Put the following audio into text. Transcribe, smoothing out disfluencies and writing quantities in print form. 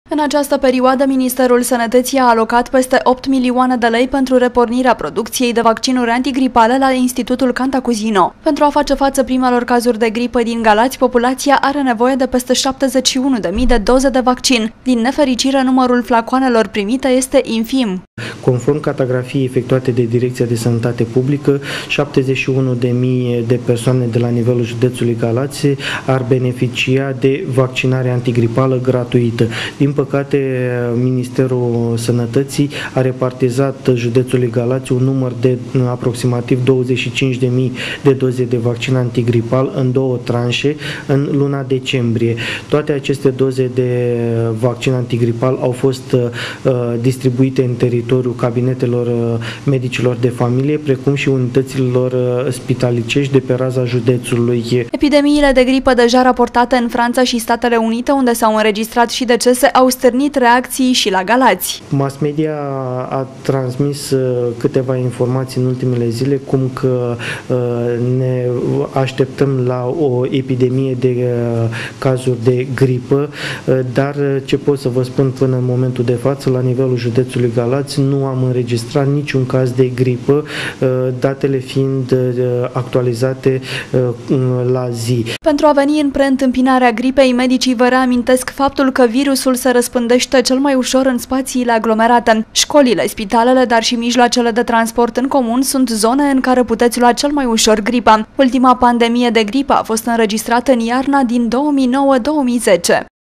În această perioadă, Ministerul Sănătății a alocat peste 8 milioane de lei pentru repornirea producției de vaccinuri antigripale la Institutul Cantacuzino. Pentru a face față primelor cazuri de gripă din Galați, populația are nevoie de peste 71.000 de doze de vaccin. Din nefericire, numărul flacoanelor primite este infim. Conform cartografiei efectuate de Direcția de Sănătate Publică, 71.000 de persoane de la nivelul județului Galați ar beneficia de vaccinare antigripală gratuită. Din păcate, Ministerul Sănătății a repartizat județului Galați un număr de aproximativ 25.000 de doze de vaccin antigripal în două tranșe în luna decembrie. Toate aceste doze de vaccin antigripal au fost distribuite în teritoriul cabinetelor medicilor de familie, precum și unităților spitalicești de pe raza județului. Epidemiile de gripă deja raportate în Franța și Statele Unite, unde s-au înregistrat și decese, au stârnit reacții și la Galați. Mass media a transmis câteva informații în ultimele zile, cum că ne așteptăm la o epidemie de cazuri de gripă, dar ce pot să vă spun până în momentul de față, la nivelul județului Galați nu am înregistrat niciun caz de gripă, datele fiind actualizate la zi. Pentru a veni în preîntâmpinarea gripei, medicii vă reamintesc faptul că virusul se răspândește cel mai ușor în spațiile aglomerate. Școlile, spitalele, dar și mijloacele de transport în comun sunt zone în care puteți lua cel mai ușor gripa. Ultima pandemie de gripă a fost înregistrată în iarna din 2009-2010.